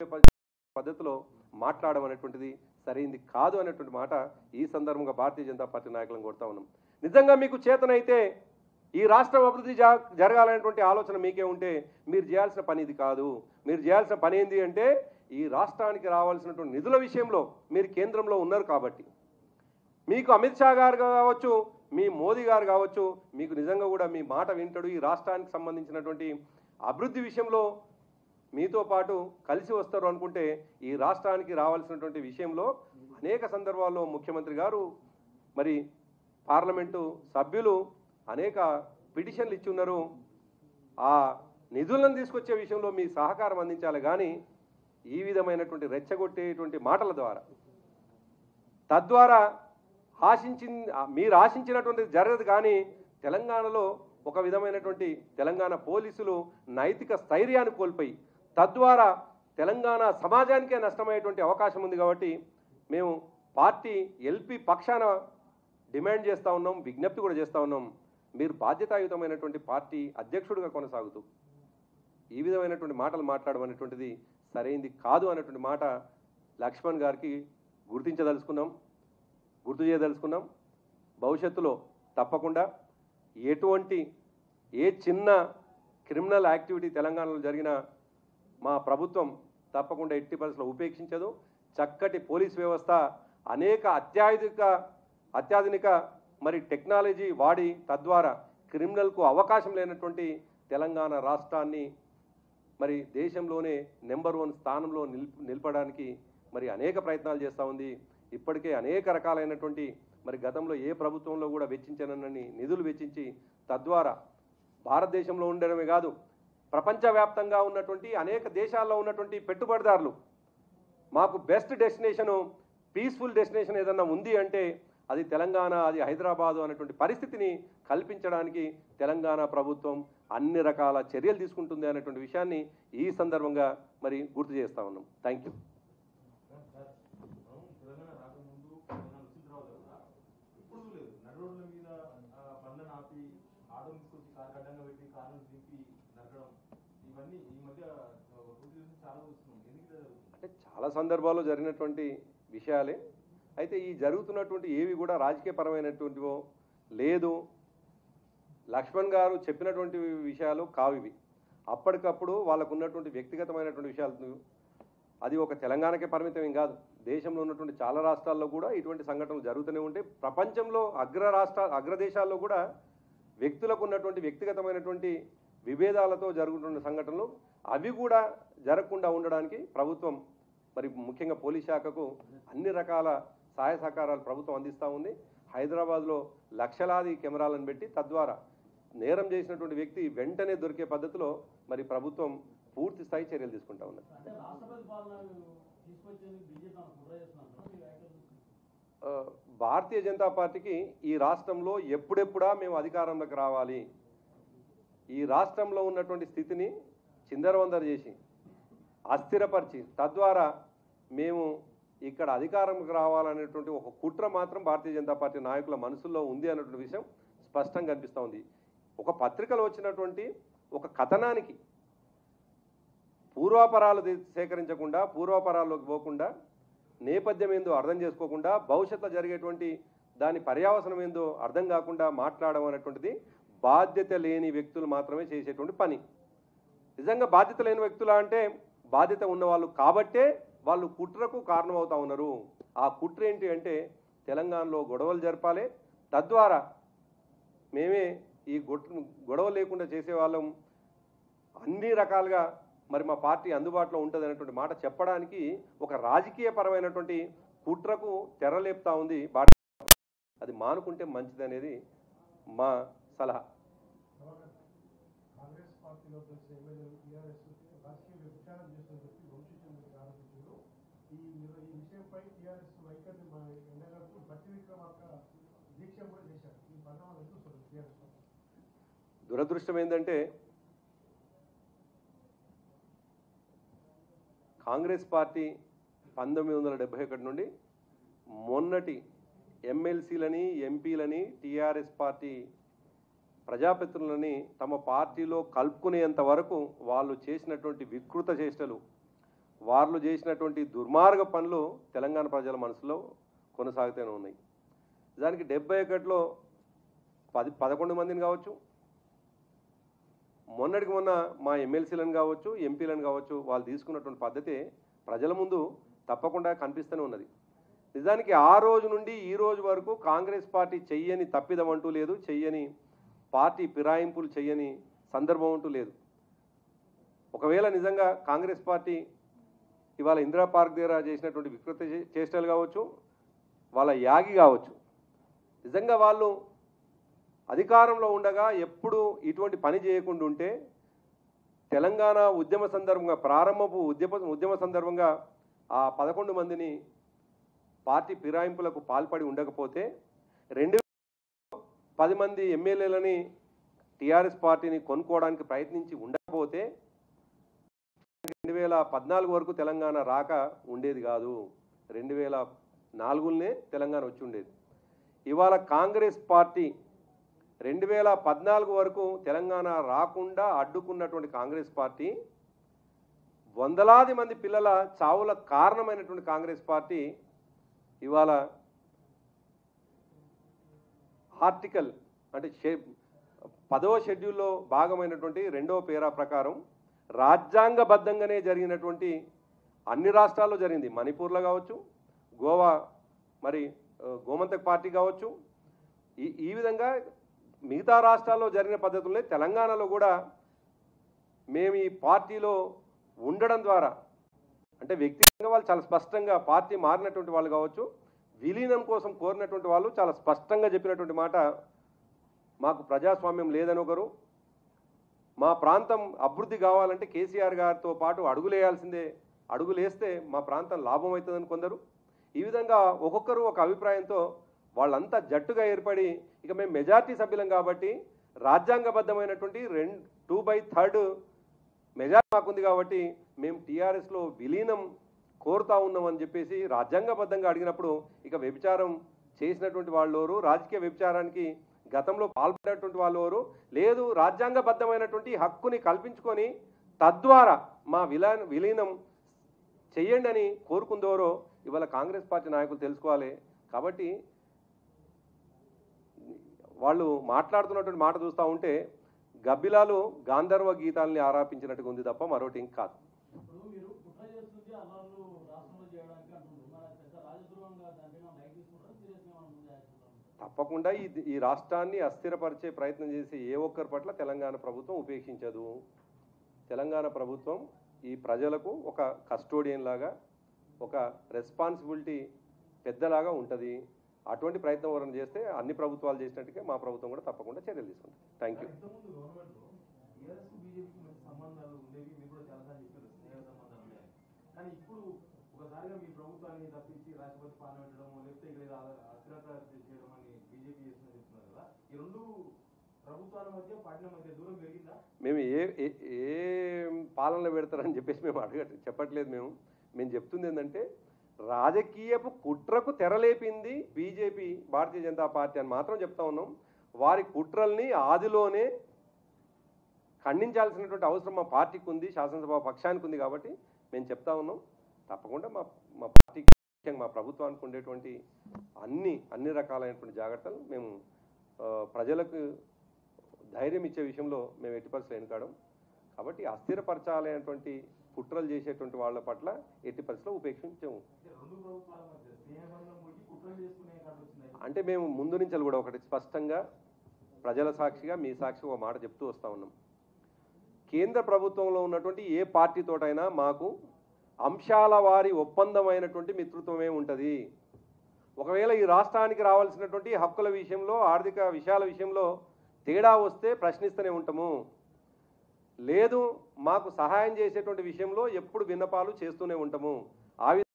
పద్ధతిలో మాట్లాడడం అనేటువంటిది సరైంది కాదు అనేటువంటి మాట ఈ సందర్భంగా భారతీయ జనతా పార్టీ నాయకులను కోరుతా ఉన్నాం. నిజంగా మీకు చేతనైతే ఈ రాష్ట్రం అభివృద్ధి జరగాలనేటువంటి ఆలోచన మీకే ఉంటే మీరు చేయాల్సిన పని ఇది కాదు. మీరు చేయాల్సిన పని ఏంటి అంటే ఈ రాష్ట్రానికి రావాల్సినటువంటి నిధుల విషయంలో మీరు కేంద్రంలో ఉన్నారు కాబట్టి మీకు అమిత్ షా గారు కావచ్చు, మీ మోదీ గారు కావచ్చు, మీకు నిజంగా కూడా మీ మాట వింటాడు. ఈ రాష్ట్రానికి సంబంధించినటువంటి అభివృద్ధి విషయంలో మీతో పాటు కలిసి వస్తారు అనుకుంటే ఈ రాష్ట్రానికి రావాల్సినటువంటి విషయంలో అనేక సందర్భాల్లో ముఖ్యమంత్రి గారు మరి పార్లమెంటు సభ్యులు అనేక పిటిషన్లు ఇచ్చి ఉన్నారు. ఆ నిధులను తీసుకొచ్చే విషయంలో మీ సహకారం అందించాలి. కానీ ఈ విధమైనటువంటి రెచ్చగొట్టేటువంటి మాటల ద్వారా తద్వారా మీరు ఆశించినటువంటి జరగదు. కానీ తెలంగాణలో ఒక విధమైనటువంటి తెలంగాణ పోలీసులు నైతిక స్థైర్యాన్ని కోల్పోయి తద్వారా తెలంగాణ సమాజానికే నష్టమయ్యేటువంటి అవకాశం ఉంది. కాబట్టి మేము పార్టీ ఎల్పీ పక్షాన డిమాండ్ చేస్తూ ఉన్నాం, విజ్ఞప్తి కూడా చేస్తూ ఉన్నాం. మీరు బాధ్యతాయుతమైనటువంటి పార్టీ అధ్యక్షుడిగా కొనసాగుతూ ఈ విధమైనటువంటి మాటలు మాట్లాడడం అనేటువంటిది సరైంది కాదు అనేటువంటి మాట లక్ష్మణ్ గారికి గుర్తు చేయదలుచుకున్నాం. భవిష్యత్తులో తప్పకుండా ఏ చిన్న క్రిమినల్ యాక్టివిటీ తెలంగాణలో జరిగినా మా ప్రభుత్వం తప్పకుండా ఎట్టి పరిస్థితుల్లో ఉపేక్షించదు. చక్కటి పోలీస్ వ్యవస్థ, అనేక అత్యాధునిక మరి టెక్నాలజీ వాడి తద్వారా క్రిమినల్కు అవకాశం లేనటువంటి తెలంగాణ రాష్ట్రాన్ని మరి దేశంలోనే నెంబర్ 1 స్థానంలో నిలపడానికి మరి అనేక ప్రయత్నాలు చేస్తూ ఉంది. ఇప్పటికే అనేక రకాలైనటువంటి మరి గతంలో ఏ ప్రభుత్వంలో కూడా వెచ్చించనని నిధులు వెచ్చించి తద్వారా భారతదేశంలో ఉండడమే కాదు ప్రపంచవ్యాప్తంగా ఉన్నటువంటి అనేక దేశాల్లో ఉన్నటువంటి పెట్టుబడిదారులు మాకు బెస్ట్ డెస్టినేషను, పీస్ఫుల్ డెస్టినేషన్ ఏదన్నా ఉంది అంటే అది తెలంగాణ, అది హైదరాబాదు అనేటువంటి పరిస్థితిని కల్పించడానికి తెలంగాణ ప్రభుత్వం అన్ని రకాల చర్యలు తీసుకుంటుంది అనేటువంటి విషయాన్ని ఈ సందర్భంగా మరి గుర్తు చేస్తూ ఉన్నాం. Thank you. అంటే చాలా సందర్భాల్లో జరిగినటువంటి విషయాలే. అయితే ఈ జరుగుతున్నటువంటి ఏవి కూడా రాజకీయపరమైనటువంటివో లేదు. లక్ష్మణ్ గారు చెప్పినటువంటి విషయాలు కావు ఇవి. అప్పటికప్పుడు వాళ్ళకు ఉన్నటువంటి వ్యక్తిగతమైనటువంటి విషయాలు అది ఒక తెలంగాణకే పరిమితం ఏం కాదు. దేశంలో ఉన్నటువంటి చాలా రాష్ట్రాల్లో కూడా ఇటువంటి సంఘటనలు జరుగుతూనే ఉంటాయి. ప్రపంచంలో అగ్రదేశాల్లో కూడా వ్యక్తులకు ఉన్నటువంటి వ్యక్తిగతమైనటువంటి విభేదాలతో జరుగుతున్న సంఘటనలు అవి కూడా జరగకుండా ఉండడానికి ప్రభుత్వం మరి ముఖ్యంగా పోలీస్ శాఖకు అన్ని రకాల సహాయ సహకారాలు ప్రభుత్వం అందిస్తూ ఉంది. హైదరాబాద్లో లక్షలాది కెమెరాలను పెట్టి తద్వారా నేరం చేసినటువంటి వ్యక్తి వెంటనే దొరికే పద్ధతిలో మరి ప్రభుత్వం పూర్తి స్థాయి చర్యలు తీసుకుంటా ఉన్నది. భారతీయ జనతా పార్టీకి ఈ రాష్ట్రంలో ఎప్పుడెప్పుడా మేము అధికారంలోకి రావాలి, ఈ రాష్ట్రంలో ఉన్నటువంటి స్థితిని చిందరవందర చేసి అస్థిరపరిచి తద్వారా మేము ఇక్కడ అధికారంలోకి రావాలనేటువంటి ఒక కుట్ర మాత్రం భారతీయ జనతా పార్టీ నాయకుల మనసుల్లో ఉంది అన్నటువంటి విషయం స్పష్టంగా కనిపిస్తూ ఉంది. ఒక పత్రికలో వచ్చినటువంటి ఒక కథనానికి పూర్వాపరాలు సేకరించకుండా, పూర్వాపరాల్లోకి పోకుండా, నేపథ్యం ఏందో అర్థం చేసుకోకుండా, భవిష్యత్తులో జరిగేటువంటి దాని పర్యావసనం ఏందో అర్థం కాకుండా మాట్లాడడం అనేటువంటిది బాధ్యత లేని వ్యక్తులు మాత్రమే చేసేటువంటి పని. నిజంగా బాధ్యత లేని వ్యక్తులు అంటే బాధ్యత ఉన్నవాళ్ళు కాబట్టే వాళ్ళు కుట్రకు కారణమవుతా ఉన్నారు. ఆ కుట్ర ఏంటి అంటే తెలంగాణలో గొడవలు జరపాలి, తద్వారా మేమే ఈ గొడవలు లేకుండా చేసేవాళ్ళం, అన్ని రకాలుగా మరి మా పార్టీ అందుబాటులో ఉంటుంది అనేటువంటి మాట చెప్పడానికి ఒక రాజకీయపరమైనటువంటి కుట్రకు తెరలేపుతా ఉంది. అది మానుకుంటే మంచిది అనేది మా సలహా. దురదృష్టం ఏంటంటే కాంగ్రెస్ పార్టీ 1971 నుండి మొన్నటి ఎమ్మెల్సీలని, ఎంపీలని, టీఆర్ఎస్ పార్టీ ప్రజాప్రతినిధులని తమ పార్టీలో కలుపుకునేంత వరకు వాళ్ళు చేసినటువంటి వికృత చేష్టలు, వాళ్ళు చేసినటువంటి దుర్మార్గ పనులు తెలంగాణ ప్రజల మనసులో కొనసాగుతూనే ఉన్నాయి. దానికి 71లో 11 మందిని కావచ్చు, మొన్నటికి మొన్న మా ఎమ్మెల్సీలను కావచ్చు, ఎంపీలను కావచ్చు, వాళ్ళు తీసుకున్నటువంటి పద్ధతి ప్రజల ముందు తప్పకుండా కనిపిస్తూనే ఉన్నది. నిజానికి ఆ రోజు నుండి ఈ రోజు వరకు కాంగ్రెస్ పార్టీ చెయ్యని తప్పిదం అంటూ లేదు, చెయ్యని పార్టీ ఫిరాయింపులు చెయ్యని సందర్భం అంటూ లేదు. ఒకవేళ నిజంగా కాంగ్రెస్ పార్టీ ఇవాళ ఇందిరా పార్క్ దగ్గర చేసినటువంటి వికృత చేష్టలు కావచ్చు, వాళ్ళ యాగి కావచ్చు, నిజంగా వాళ్ళు అధికారంలో ఉండగా ఎప్పుడు ఇటువంటి పని చేయకుండా ఉంటే తెలంగాణ ఉద్యమ సందర్భంగా ప్రారంభపు ఉద్యమ సందర్భంగా ఆ 11 మందిని పార్టీ ఫిరాయింపులకు పాల్పడి ఉండకపోతే 10 మంది ఎమ్మెల్యేలని టీఆర్ఎస్ పార్టీని కొనుక్కోవడానికి ప్రయత్నించి ఉండకపోతే 2014 వరకు తెలంగాణ రాక ఉండేది కాదు. 2004లోనే తెలంగాణ వచ్చి ఉండేది. ఇవాళ కాంగ్రెస్ పార్టీ 2014 వరకు తెలంగాణ రాకుండా అడ్డుకున్నటువంటి కాంగ్రెస్ పార్టీ, వందలాది మంది పిల్లల చావుల కారణమైనటువంటి కాంగ్రెస్ పార్టీ ఇవాళ ఆర్టికల్ అంటే 10వ షెడ్యూల్లో భాగమైనటువంటి 2వ పేరా ప్రకారం రాజ్యాంగబద్ధంగానే జరిగినటువంటి అన్ని రాష్ట్రాల్లో జరిగింది. మణిపూర్లో కావచ్చు, గోవా మరి గోమంతక్ పార్టీ కావచ్చు, ఈ విధంగా మిగతా రాష్ట్రాల్లో జరిగిన పద్ధతులనే తెలంగాణలో కూడా మేము ఈ పార్టీలో ఉండడం ద్వారా అంటే వ్యక్తిగతంగా వాళ్ళు చాలా స్పష్టంగా పార్టీ మారినటువంటి వాళ్ళు కావచ్చు, విలీనం కోసం కోరినటువంటి వాళ్ళు చాలా స్పష్టంగా చెప్పినటువంటి మాట, మాకు ప్రజాస్వామ్యం లేదని ఒకరు, మా ప్రాంతం అభివృద్ధి కావాలంటే కేసీఆర్ గారితో పాటు అడుగులేయాల్సిందే, అడుగులేస్తే మా ప్రాంతం లాభం అవుతుందని కొందరు. ఈ విధంగా ఒక్కొక్కరు ఒక అభిప్రాయంతో వాళ్ళంతా జట్టుగా ఏర్పడి ఇక మేము మెజార్టీ సభ్యులం కాబట్టి రాజ్యాంగబద్ధమైనటువంటి 2/3 మెజార్టీ మాకుంది కాబట్టి మేము టీఆర్ఎస్లో విలీనం కోరుతా ఉన్నామని చెప్పేసి రాజ్యాంగబద్ధంగా అడిగినప్పుడు ఇక వ్యభిచారం చేసినటువంటి వాళ్ళు రాజకీయ వ్యభిచారానికి గతంలో పాల్పడినటువంటి వాళ్ళు లేదు, రాజ్యాంగబద్ధమైనటువంటి హక్కుని కల్పించుకొని తద్వారా మా విలీనం చెయ్యండి అని కోరుకుందోరో ఇవాళ కాంగ్రెస్ పార్టీ నాయకులు తెలుసుకోవాలి. కాబట్టి వాళ్ళు మాట్లాడుతున్నటువంటి మాట చూస్తూ ఉంటే గబ్బిలాలు గాంధర్వ గీతాలని ఆరాపించినట్టుగా ఉంది తప్ప మరొకటి ఇంక కాదు. తప్పకుండా ఈ రాష్ట్రాన్ని అస్థిరపరిచే ప్రయత్నం చేసి ఏ ఒక్కరి పట్ల తెలంగాణ ప్రభుత్వం ఉపేక్షించదు. తెలంగాణ ప్రభుత్వం ఈ ప్రజలకు ఒక కస్టోడియన్ లాగా, ఒక రెస్పాన్సిబిలిటీ పెద్దలాగా ఉంటుంది. అటువంటి ప్రయత్నం ఎవరైనా చేస్తే అన్ని ప్రభుత్వాలు చేసినట్టుగా మా ప్రభుత్వం కూడా తప్పకుండా చర్యలు తీసుకుంటాం. Thank you. మేము ఏ పాలన పెడతారని చెప్పేసి మేము చెప్పట్లేదు. మేము చెప్తుంది ఏంటంటే రాజకీయపు కుట్రకు తెరలేపింది బీజేపీ, భారతీయ జనతా పార్టీ అని మాత్రం చెప్తా ఉన్నాం. వారి కుట్రల్ని ఆదిలోనే ఖండించాల్సినటువంటి అవసరం మా పార్టీకి ఉంది, శాసనసభ పక్షానికి ఉంది. కాబట్టి మేము చెప్తా ఉన్నాం తప్పకుండా మా పార్టీకి, మా ప్రభుత్వానికి ఉండేటువంటి అన్ని రకాలైనటువంటి జాగ్రత్తలు మేము ప్రజలకు ధైర్యం ఇచ్చే విషయంలో మేము ఎట్టి పరిస్థితులు వెనుకాడం. కాబట్టి అస్థిరపరచాలనేటువంటి కుట్రలు చేసేటువంటి వాళ్ళ పట్ల ఎట్టి పరిస్థితుల్లో ఉపేక్షించాము. అంటే మేము ముందు నుంచి కూడా ఒకటి స్పష్టంగా ప్రజల సాక్షిగా మీ సాక్షిగా ఒక మాట చెప్తూ వస్తూ ఉన్నాం. కేంద్ర ప్రభుత్వంలో ఉన్నటువంటి ఏ పార్టీతోటైనా మాకు అంశాల వారి ఒప్పందమైనటువంటి మిత్రత్వమే ఉంటుంది. ఒకవేళ ఈ రాష్ట్రానికి రావాల్సినటువంటి హక్కుల విషయంలో, ఆర్థిక విషయాల విషయంలో తేడా వస్తే ప్రశ్నిస్తూనే ఉంటాము. లేదు, మాకు సహాయం చేసేటువంటి విషయంలో ఎప్పుడు విన్నపాలు చేస్తూనే ఉంటాము. ఆ